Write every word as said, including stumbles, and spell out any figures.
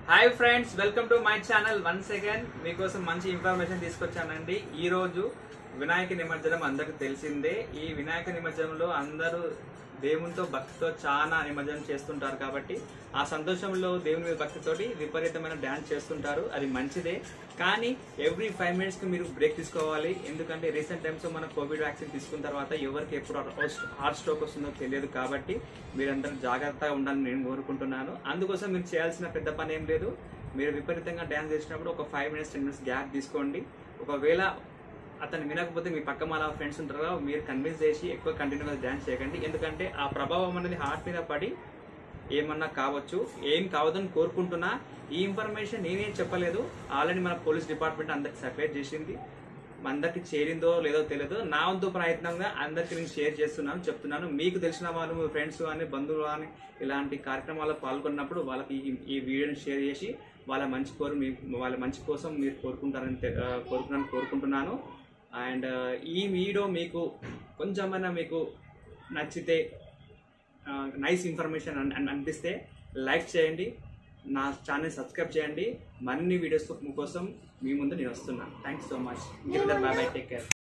Hi friends, welcome to my channel. Once again మీకోసం మంచి information తీసుకొచ్చానండి. ఈ రోజు వినాయక నిమజ్జనం అందరికి తెలిసిందే. ఈ వినాయక నిమజ్జనంలో అందరూ దేవునితో భక్తితో చాలా నిమజ్జనం చేస్తుంటారు కాబట్టి ఆ సంతోషంలో దేవుని మీద భక్తితోటి విపరీతమైన డ్యాన్స్ చేస్తుంటారు. అది మంచిదే, కానీ ఎవ్రీ ఫైవ్ మినిట్స్ కి మీరు బ్రేక్ తీసుకోవాలి. ఎందుకంటే రీసెంట్ టైమ్స్ లో మనం కోవిడ్ వ్యాక్సిన్ తీసుకున్న తర్వాత ఎవరికి ఎప్పుడు హార్ట్ స్ట్రోక్ వస్తుందో తెలియదు. కాబట్టి మీరందరూ జాగ్రత్తగా ఉండాలని నేను కోరుకుంటున్నాను. అందుకోసం మీరు చేయాల్సిన పెద్ద పని ఏం లేదు. మీరు విపరీతంగా డ్యాన్స్ చేసినప్పుడు ఒక five minutes ten minutes gap తీసుకోండి. ఒకవేళ అతను వినకపోతే మీ పక్క మన ఫ్రెండ్స్ ఉంటారు, మీరు కన్విన్స్ చేసి ఎక్కువ కంటిన్యూగా డ్యాన్స్ చేయకండి. ఎందుకంటే ఆ ప్రభావం అనేది హార్ట్ మీద పడి ఏమన్నా కావచ్చు. ఏం కావద్దని కోరుకుంటున్నా. ఈ ఇన్ఫర్మేషన్ నేనేం చెప్పలేదు, ఆల్రెడీ మన పోలీస్ డిపార్ట్మెంట్ అందరికి సర్క్యులేట్ చేసింది. అందరికి చేరిందో లేదో తెలియదు. నా వంతు ప్రయత్నంగా అందరికి నేను షేర్ చేస్తున్నాను, చెప్తున్నాను. మీకు తెలిసిన వాళ్ళు, మీ ఫ్రెండ్స్ కానీ బంధువులు కానీ ఇలాంటి కార్యక్రమాల్లో పాల్గొన్నప్పుడు వాళ్ళకి ఈ వీడియోని షేర్ చేసి వాళ్ళ మంచి కోరు మీ వాళ్ళ మంచి కోసం మీరు కోరుకుంటారని కోరుకున్నాను కోరుకుంటున్నాను అండ్ ఈ వీడియో మీకు కొంచెమైనా మీకు నచ్చితే, నైస్ ఇన్ఫర్మేషన్ అనిపిస్తే లైక్ చేయండి, నా ఛానల్ సబ్స్క్రైబ్ చేయండి. మరిన్ని వీడియోస్ కోసం మీ ముందు నేను వస్తున్నాను. Thanks so much. Bye bye, take care.